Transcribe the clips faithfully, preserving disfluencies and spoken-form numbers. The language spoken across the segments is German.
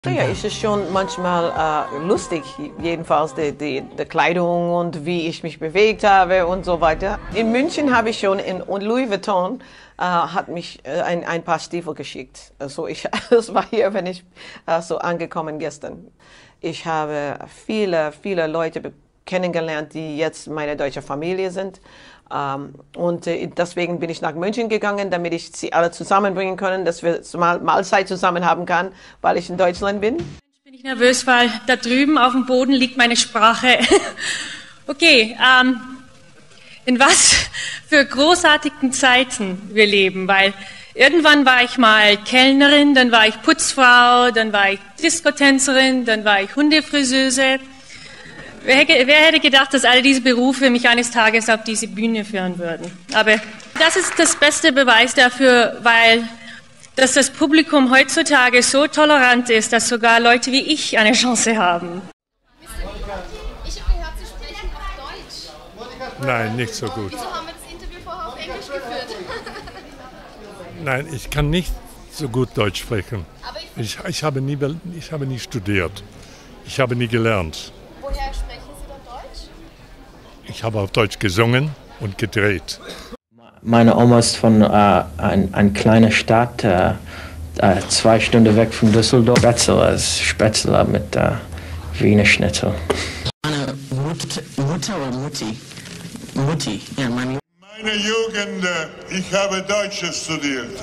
Ja, es ist schon manchmal äh, lustig, jedenfalls die, die, die Kleidung und wie ich mich bewegt habe und so weiter. In München habe ich schon, in, und Louis Vuitton äh, hat mich äh, ein, ein paar Stiefel geschickt. Also ich, das war hier, wenn ich äh, so angekommen gestern. Ich habe viele, viele Leute kennengelernt, die jetzt meine deutsche Familie sind. Um, und äh, deswegen bin ich nach München gegangen, damit ich sie alle zusammenbringen können, dass wir mal Mahlzeit zusammen haben kann, weil ich in Deutschland bin. Jetzt bin ich nervös, weil da drüben auf dem Boden liegt meine Sprache. Okay, ähm, in was für großartigen Zeiten wir leben, weil irgendwann war ich mal Kellnerin, dann war ich Putzfrau, dann war ich Diskotänzerin, dann war ich Hundefriseuse. Wer, wer hätte gedacht, dass all diese Berufe mich eines Tages auf diese Bühne führen würden? Aber das ist das beste Beweis dafür, weil dass das Publikum heutzutage so tolerant ist, dass sogar Leute wie ich eine Chance haben. Ich habe gehört, Sie sprechen auf Deutsch. Nein, nicht so gut. Wieso haben wir das Interview vorher auf Englisch geführt? Nein, ich kann nicht so gut Deutsch sprechen. Aber ich, ich, ich, habe nie, ich habe nie studiert. Ich habe nie gelernt. Woher sprechen Sie dann Deutsch? Ich habe auf Deutsch gesungen und gedreht. Meine Oma ist von äh, ein, ein kleiner Stadt, äh, äh, zwei Stunden weg von Düsseldorf. Spätzle, also Spätzle mit äh, Wiener Schnitzel. Meine Mutter, Mutter oder Mutti? Mutti, ja, meine Meine Jugend, ich habe Deutsch studiert.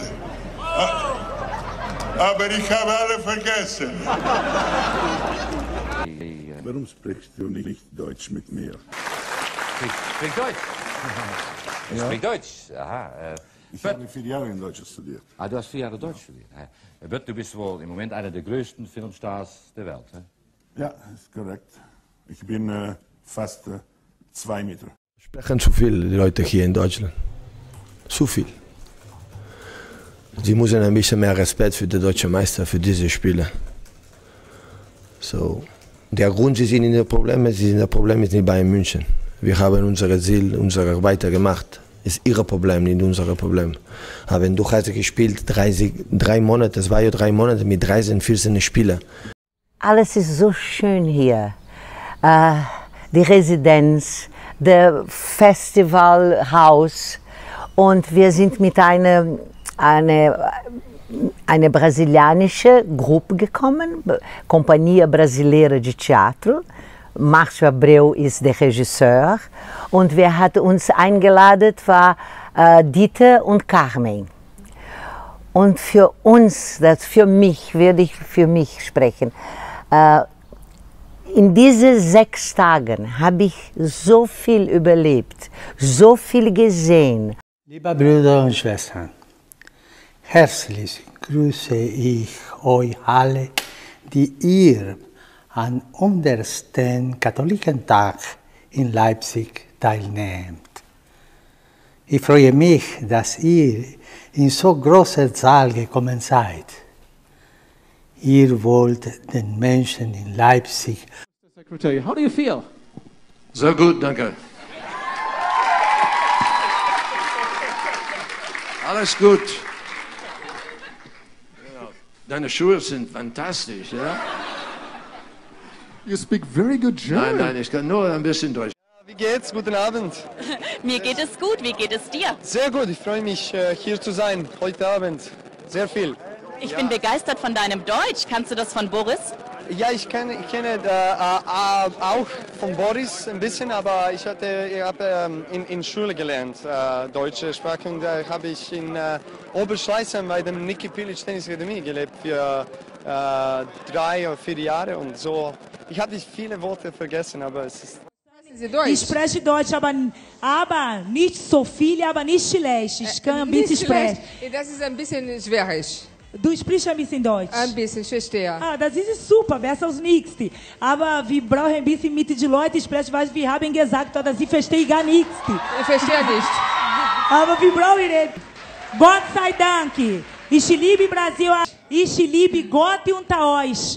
Aber ich habe alle vergessen. Warum sprichst du nicht Deutsch mit mir? Ich sprich Deutsch. Ich sprich Deutsch. Aha. Äh, ich habe vier Jahre in Deutsch studiert. Ah, du hast vier Jahre Deutsch studiert. Bert, du bist wohl im Moment einer der größten Filmstars der Welt. He? Ja, ist korrekt. Ich bin äh, fast äh, zwei Meter. Sprechen zu viel, die Leute hier in Deutschland. Zu viel. Sie müssen ein bisschen mehr Respekt für den deutschen Meister, für diese Spiele. So. Der Grund, sie sind in der Probleme, sie sind der Problem ist nicht bei München. Wir haben unsere Ziel, unsere Arbeit gemacht. Ist ihr Problem, nicht unser Problem. Aber wenn du hast gespielt, dreißig, drei Monate, das war ja drei Monate mit dreizehn, vierzehn Spielen. Alles ist so schön hier. Äh, die Residenz, das Festivalhaus und wir sind mit einer eine, eine brasilianische Gruppe gekommen, Companhia Brasileira de Teatro. Márcio Abreu ist der Regisseur und wer hat uns eingeladen, war äh, Dieter und Carmen. Und für uns, das für mich, werde ich für mich sprechen, äh, in diesen sechs Tagen habe ich so viel überlebt, so viel gesehen. Liebe Brüder und Schwestern, herzlich grüße ich euch alle, die ihr an hundertsten Katholikentag in Leipzig teilnehmt. Ich freue mich, dass ihr in so großer Zahl gekommen seid. Ihr wollt den Menschen in Leipzig. Secretary, how do you feel? Sehr gut, danke. Alles gut. Deine Schuhe sind fantastisch, ja? You speak very good German. Nein, nein, ich kann nur ein bisschen Deutsch. Wie geht's? Guten Abend. Mir geht es gut. Wie geht es dir? Sehr gut. Ich freue mich, hier zu sein heute Abend. Sehr viel. Ich ja. bin begeistert von deinem Deutsch. Kannst du das von Boris? Ja, ich kenne, ich kenne äh, auch von Boris ein bisschen, aber ich hatte, ich habe ähm, in, in Schule gelernt, äh, deutsche Sprache, und da habe ich in äh, Oberschleißheim bei dem Niki Pilic Tennis Akademie gelebt für äh, drei oder vier Jahre und so. Ich habe viele Worte vergessen, aber es ist... Ich spreche Deutsch, aber, aber nicht so viel, aber nicht schlecht. Ich kann ein bisschen sprechen. Das ist ein bisschen schwierig. Du sprichst ein bisschen Deutsch? Ein bisschen, ich verstehe. Ah, das ist super, besser als nichts. Aber wir brauchen ein bisschen mit den Leuten sprechen, weil wir haben gesagt, dass sie verstehen gar nichts. Ich verstehe nicht. Aber wir brauchen reden. Gott sei Dank. Ich liebe Brasil. Ich liebe Gott und euch.